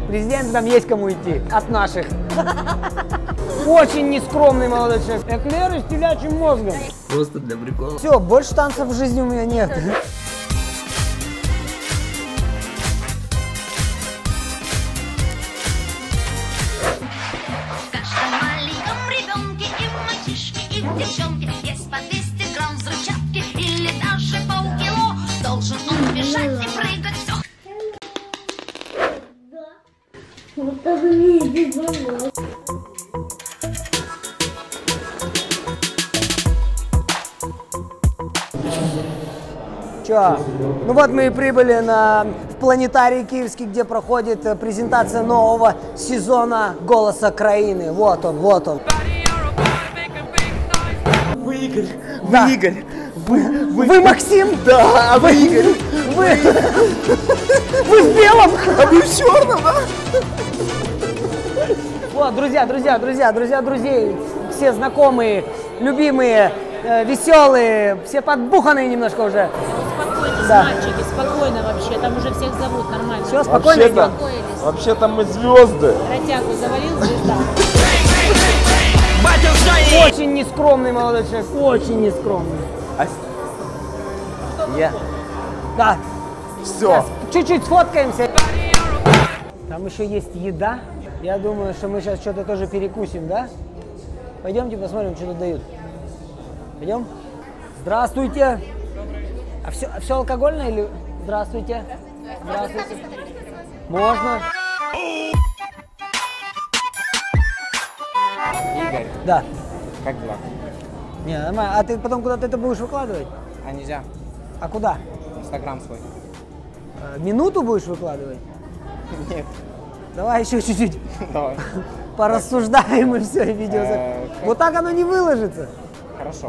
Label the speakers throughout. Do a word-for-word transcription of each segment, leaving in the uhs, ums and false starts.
Speaker 1: Президент, там есть кому идти. От наших. Очень нескромный молодой человек. Эклеры с телячьим мозгом.
Speaker 2: Просто для прикола.
Speaker 1: Все, больше танцев в жизни у меня нет.
Speaker 3: Девчонки, есть по двести грамм взрывчатки или даже полкило. Должен он бежать и прыгать все.
Speaker 4: Вот так видит голос.
Speaker 1: Чё? Ну вот мы и прибыли на, в планетарий киевский, где проходит презентация нового сезона «Голоса краины». Вот он, вот он.
Speaker 2: Вы Игорь, вы
Speaker 1: Да.
Speaker 2: Игорь. Вы, вы,
Speaker 1: Вы Максим?
Speaker 2: Да, а вы Игорь.
Speaker 1: Вы, вы в белом?
Speaker 2: А вы в черном, да?
Speaker 1: Вот, друзья, друзья, друзья, друзья, друзей, все знакомые, любимые, э, веселые, все подбуханные немножко уже.
Speaker 5: Успокойтесь,
Speaker 1: Да.
Speaker 5: мальчики, спокойно вообще, там уже всех зовут нормально.
Speaker 1: Все, спокойно
Speaker 2: Вообще-то,
Speaker 1: идем.
Speaker 5: Успокоились.
Speaker 2: вообще-то мы звезды.
Speaker 5: Ротягу завалил звезда.
Speaker 1: Очень нескромный молодой человек, очень нескромный.
Speaker 2: А... Я.
Speaker 1: Да,
Speaker 2: Все.
Speaker 1: чуть-чуть сфоткаемся. Там еще есть еда. Я думаю, что мы сейчас что-то тоже перекусим, да? Пойдемте посмотрим, что тут дают. Пойдем? Здравствуйте. А все, все алкогольное или... Здравствуйте. Здравствуйте. Можно?
Speaker 6: Игорь,
Speaker 1: Да.
Speaker 6: как дела?
Speaker 1: Не, нормально. А ты потом куда-то это будешь выкладывать?
Speaker 6: А нельзя?
Speaker 1: А куда?
Speaker 6: Инстаграм свой.
Speaker 1: Э, Минуту будешь выкладывать?
Speaker 6: Нет,
Speaker 1: Давай еще чуть-чуть
Speaker 6: давай.
Speaker 1: порассуждаем и все, и видео. за-
Speaker 6: Э, как-
Speaker 1: Вот так оно не выложится.
Speaker 6: Хорошо.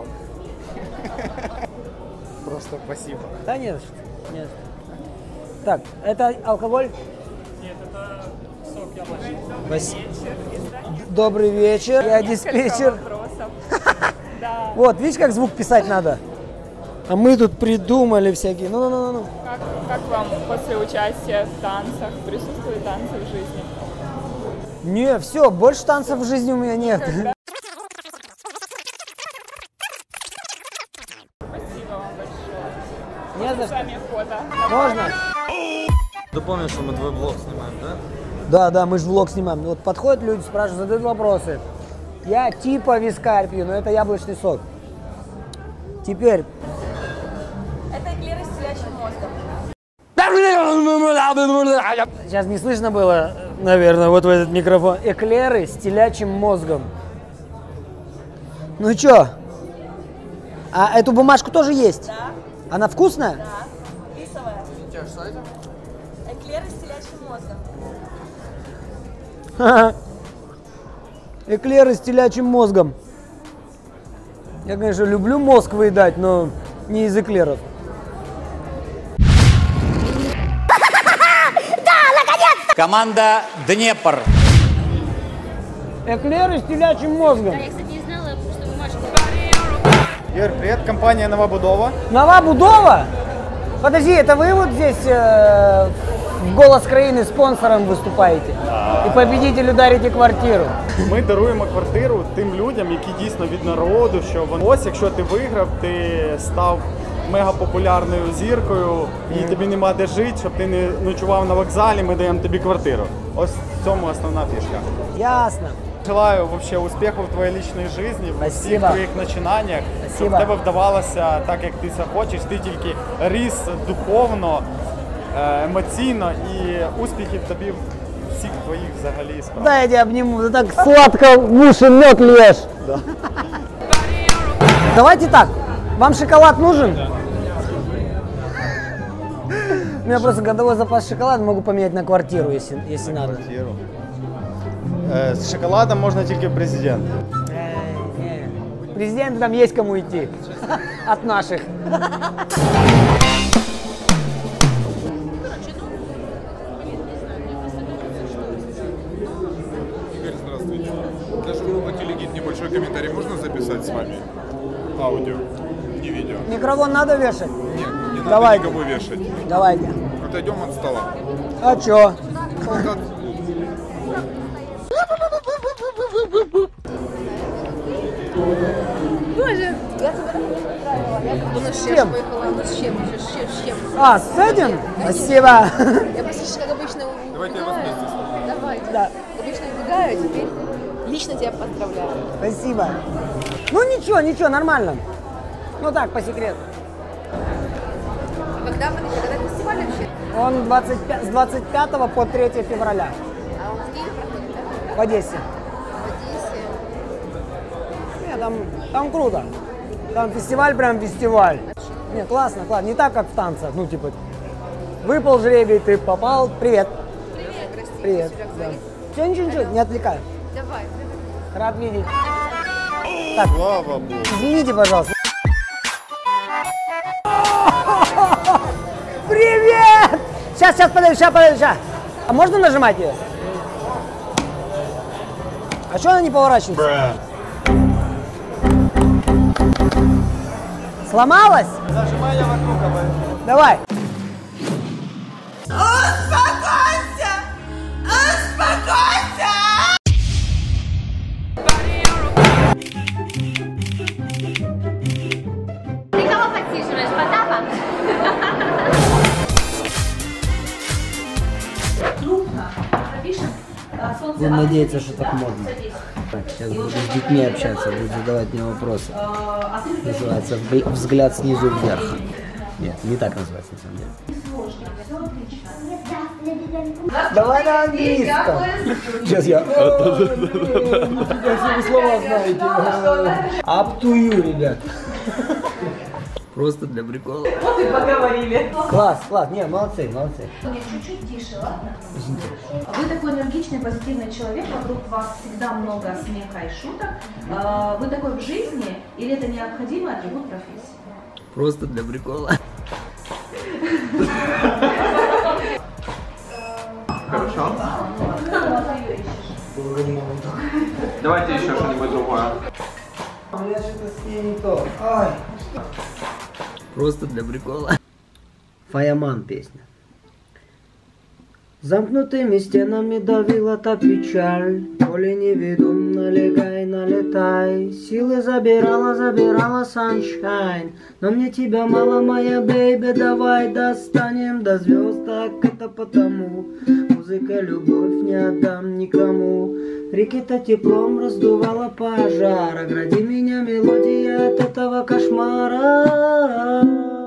Speaker 6: Просто спасибо.
Speaker 1: Да нет, нет. Так, это алкоголь?
Speaker 7: Нет, это сок яблочный.
Speaker 1: Спасибо. Добрый вечер, я диспетчер.
Speaker 7: Да.
Speaker 1: Вот, видишь, как звук писать надо? А мы тут придумали всякие. Ну-ну-ну-ну.
Speaker 7: Как, как вам после участия в танцах? Присутствуют танцы в жизни?
Speaker 1: Не, все, больше танцев в жизни у меня нет.
Speaker 7: Спасибо вам большое.
Speaker 1: Не за
Speaker 7: С
Speaker 1: что.
Speaker 7: вами фото.
Speaker 1: Можно?
Speaker 2: Ты помнишь, что мы твой блог снимаем, да?
Speaker 1: Да, да, мы же влог снимаем. Вот подходят люди, спрашивают, задают вопросы. Я типа вискарь пью, но это яблочный сок. Теперь.
Speaker 7: Это эклеры с телячьим мозгом.
Speaker 1: Сейчас не слышно было, наверное, вот в этот микрофон. Эклеры с телячьим мозгом. Ну чё? А эту бумажку тоже есть?
Speaker 8: Да.
Speaker 1: Она вкусная?
Speaker 8: Да. Рисовая. Эклеры с телячьим мозгом.
Speaker 1: Ха-ха. Эклеры с телячьим мозгом. Я, конечно, люблю мозг выедать, но не из эклеров.
Speaker 9: Команда «Днепр».
Speaker 1: Эклеры с телячьим мозгом.
Speaker 5: Я, кстати, не знала, что бумажка.
Speaker 6: Игорь, привет, компания «Новобудова».
Speaker 1: Новобудова? Подожди, это вы вот здесь э, в «Голос країни» спонсором виступаєте? І победителю дарите квартиру?
Speaker 10: Ми даруємо квартиру тим людям, які дійсно від народу, що вони... Ось, якщо ти виграв, ти став мегапопулярною зіркою і тобі нема де жити, щоб ти не ночував на вокзалі, ми даємо тобі квартиру. Ось в цьому основна фішка.
Speaker 1: Ясно.
Speaker 10: Желаю вообще успіху в твоїй личній житті, в всіх
Speaker 1: Спасибо.
Speaker 10: твоїх починаннях, щоб в тебе вдавалося так, як ти це хочеш, ти тільки ріс духовно, е, емоційно і успіхів тобі в всіх твоїх взагалі справах.
Speaker 1: Дай я тебя обниму, ты так сладко в уши мед льешь.
Speaker 10: Да.
Speaker 1: Давайте так, вам шоколад нужен? У меня просто годовой запас шоколада, могу поменять на квартиру, если, если надо.
Speaker 10: Квартиру. Е, з шоколадом можна тільки президент.
Speaker 1: Э, не. Президент, там есть кому идти. От наших.
Speaker 11: Игорь, здравствуйте. Для шоу «Телегид» небольшой комментарий можно записать с вами? Аудио, не видео.
Speaker 1: Микрофон надо вешать?
Speaker 11: Нет, не надо
Speaker 1: Давайте.
Speaker 11: никого вешать.
Speaker 1: Давайте.
Speaker 11: Отойдем от стола.
Speaker 1: А чё?
Speaker 11: Ну, как
Speaker 1: С чем?
Speaker 12: Поехала, ну с чем еще, с чем, с чем?
Speaker 1: А, с этим? Спасибо.
Speaker 12: Я просто как обычно
Speaker 11: Давайте я вас вместе с вами.
Speaker 12: Давайте.
Speaker 1: Да.
Speaker 12: Обычно убегаю, теперь лично тебя поздравляю.
Speaker 1: Спасибо. Ну ничего, ничего, нормально. Ну так, по секрету.
Speaker 12: Когда вы когда фестиваль вообще?
Speaker 1: Он двадцать пятого, с двадцать пятого по третье февраля.
Speaker 12: А он в Киеве проходит, да?
Speaker 1: В Одессе.
Speaker 12: В Одессе.
Speaker 1: Нет, там, там круто. Там фестиваль прям фестиваль. Не, классно, классно. Не так, как в танцах. Ну, типа, выпал жребий, ты попал. Привет.
Speaker 12: Привет, прости.
Speaker 1: Привет. Да. Все, ничего, ничего, не отвлекаю.
Speaker 12: Давай.
Speaker 1: Рад видеть. Так,
Speaker 11: Слава Богу.
Speaker 1: извините, пожалуйста. Привет! Сейчас, сейчас, подожди, сейчас, подожди, сейчас. А можно нажимать ее? А что она не поворачивается? Сломалась?
Speaker 10: Зажимай вокруг обойду.
Speaker 1: Давай.
Speaker 8: Успокойся! Успокойся!
Speaker 3: Ты кого подсиживаешь, Потапа?
Speaker 8: Крупно. Пропишем. Солнце.
Speaker 1: Будем надеяться, что так модно. Сейчас буду с детьми общаться, буду задавать мне вопросы. Называется «Взгляд снизу вверх». Нет, не так называется на самом деле. Давай на английском. Сейчас я... Вы слова знаете. Up to you, ребят. Просто для прикола.
Speaker 8: Вот и поговорили.
Speaker 1: Класс, класс. Не, молодцы, молодцы.
Speaker 13: Чуть-чуть тише, ладно? Вы такой энергичный, позитивный человек, вокруг вас всегда много смеха и шуток. А, Вы такой в жизни или это необходимый атрибут профессии?
Speaker 1: Просто для прикола.
Speaker 14: Хорошо. Давайте еще что-нибудь другое.
Speaker 1: У меня что-то с ней не то. Ай. Просто для прикола. Фаяман песня. Замкнутыми стенами давила та печаль. Поле неведом, налегай, налетай. Силы забирала, забирала sunshine. Но мне тебя мало, моя бейби, давай достанем до звезд. Так это потому. Музыка, любовь не отдам никому. Реки-то теплом раздувала пожар. Огради меня, мелодия, от этого кошмара.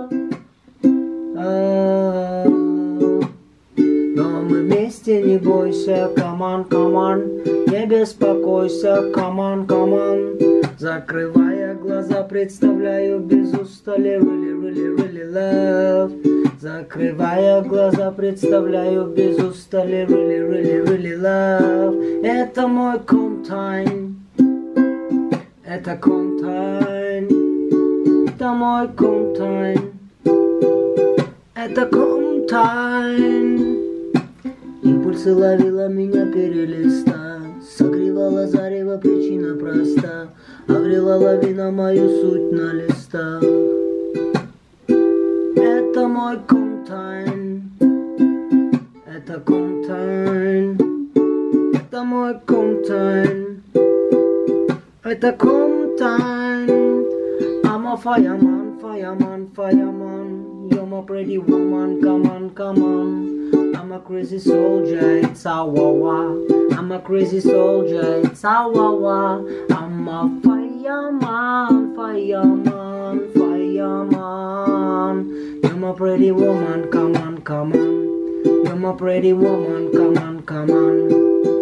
Speaker 1: Но мы вместе, не бойся, come on, come on. Не беспокойся, come on, come on. Закрывая глаза, представляю без устали really, really, really love. Закрывая глаза, представляю без устали really, really, really love. Это мой calm time. Это calm time. Это мой calm time. Это calm time. Импульсы ловила меня перелиста. Согревала зарево, причина проста. Огрела лавина мою суть на листах. Это мой calm time. Это calm time. Это мой calm time. Это calm time. I'm a fireman, fireman, fireman. You're my pretty woman, come on, come on. I'm a crazy soldier, it's a wah-wah. I'm a crazy soldier, it's a wah-wah. I'm a fireman, fireman, fireman. You're my pretty woman, come on, come on. You're my pretty woman, come on, come on.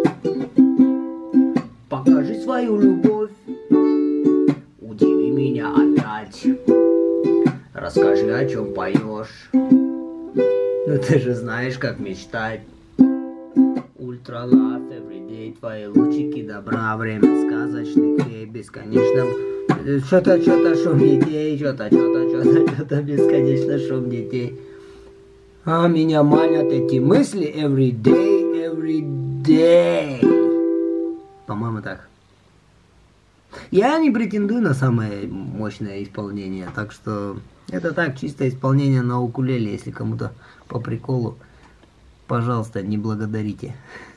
Speaker 1: Покажи свою любовь, удиви меня опять. Расскажи, о чем поешь. Ну ты же знаешь, как мечтать. Ультра лав, everyday, твои лучики добра. Время сказочных дней, бесконечно. Что-то, что-то шум детей. Что-то, что-то, что-то, что-то, бесконечно шум детей. А меня манят эти мысли everyday, everyday. По-моему, так. Я не претендую на самое мощное исполнение, так что это так, чисто исполнение на укулеле, если кому-то по приколу, пожалуйста, не благодарите.